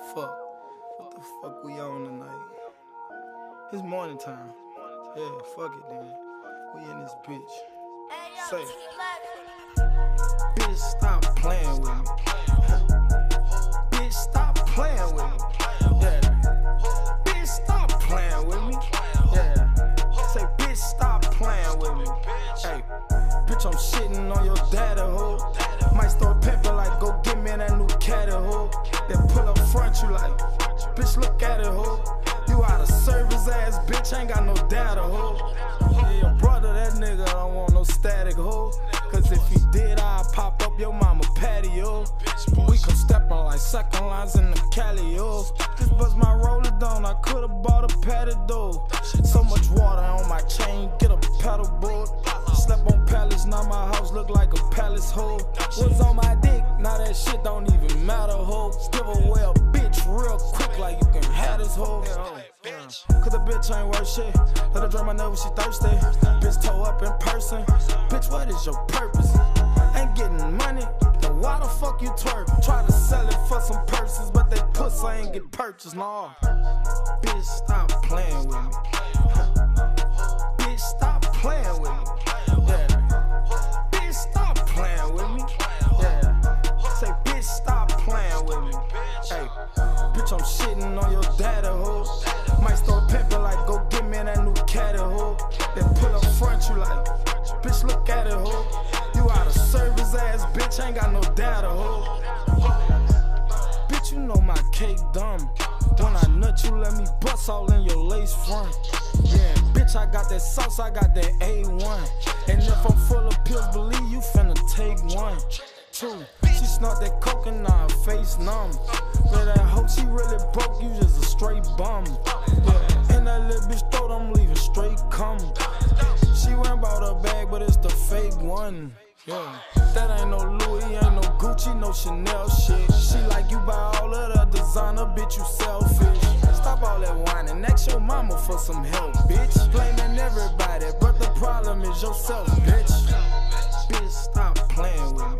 Fuck. What the fuck we on tonight? It's morning time. Yeah, fuck it then. We in this bitch. Say, bitch, stop playing with me. Bitch, stop playing with me. Yeah. Bitch, stop playing with me. Yeah. Say, bitch, stop playing with me. Hey, bitch, I'm shitting on your daddy, ho. Might start pimping like, go get me that new caddy, ho. Then pull up front you like, bitch, look at it, ho. You out of service ass bitch, ain't got no data, ho. Yeah, your brother, that nigga don't want no static, ho. Cause if he did, I'd pop up your mama patio. We come steppin' like second lines in the Cali, yo. Just bust my roller down, I could've bought a padded though. So much water on my chain, get a paddle board. Slept on pallets, now my house look like a palace, ho. Was on my dick, now that shit don't even matter, ho. Give away a bitch real quick like you can have this hoe. Cause the bitch ain't worth shit. Let her drink my nose, she thirsty. Bitch toe up in person. Bitch, what is your purpose? Ain't getting money, then why the fuck you twerk? Try to sell it for some purses, but they pussy ain't get purchased, nah. Bitch, stop playing with me. Bitch, stop playing with me. Yeah. Bitch, stop playing with me. Yeah. Say, bitch, stop playing with me. Hey, bitch, I'm shitting on your daddy, ho. Might start pimping like, go get me that new caddy, ho. Then pull up front you like, bitch, look at it, ho. You out of service ass bitch, ain't got no data, ho. Bitch, you know my cake dumb. When I nut you, let me bust all in your lace front. Yeah, bitch, I got that sauce, I got that A1. And if I'm full of pills, believe you finna take one. Two, she snort that coke and now her face numb. But that hoe, she really broke, you just a straight bum. Yeah, in that little bitch throat, I'm leaving straight cum. She went bought a bag, but it's the fake one. Yeah, that ain't no Louis, ain't no Gucci, no Chanel shit. She like you buy all of the designer, bitch, you selfish. Stop all that whining, ask your mama for some help, bitch. Blaming everybody, but the problem is yourself, bitch. Bitch, stop playing with me.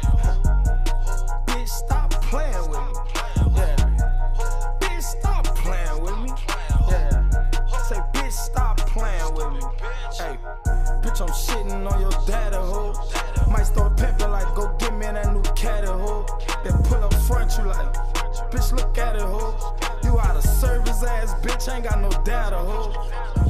Bitch, stop playing with me. Yeah. Bitch, stop playing with me. Yeah. Say, bitch, stop playing with me. Hey, bitch, I'm shitting on your daddy, ho. Might start pimping like, go get me that new caddy, ho. Then pull up front you like, bitch, look at it, ho. You out of service ass bitch, ain't got no data, ho.